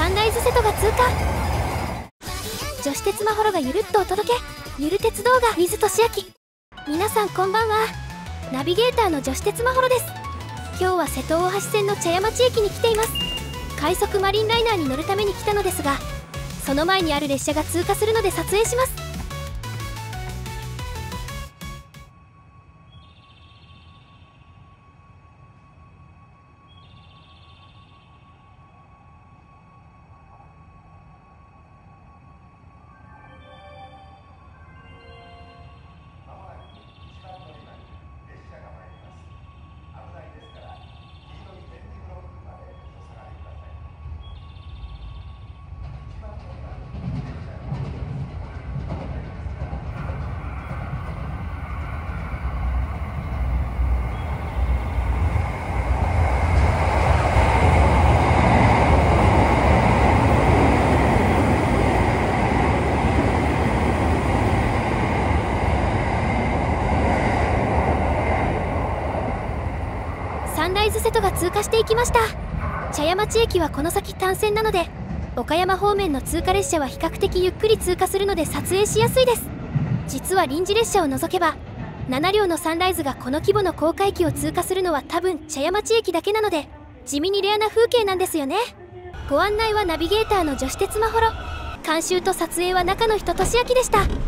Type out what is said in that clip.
サンライズ瀬戸が通過。女子鉄まほろがゆるっとお届け、ゆる鉄動画 with としあき。皆さんこんばんは。ナビゲーターの女子鉄まほろです。今日は瀬戸大橋線の茶屋町駅に来ています。快速マリンライナーに乗るために来たのですが、その前にある列車が通過するので撮影します。サンライズ瀬戸が通過していきました。茶屋町駅はこの先単線なので、岡山方面の通過列車は比較的ゆっくり通過するので撮影しやすいです。実は臨時列車を除けば7両のサンライズがこの規模の高架駅を通過するのは多分茶屋町駅だけなので、地味にレアな風景なんですよね。ご案内はナビゲーターの女子鉄まほろ。監修と撮影は中の人としあきでした。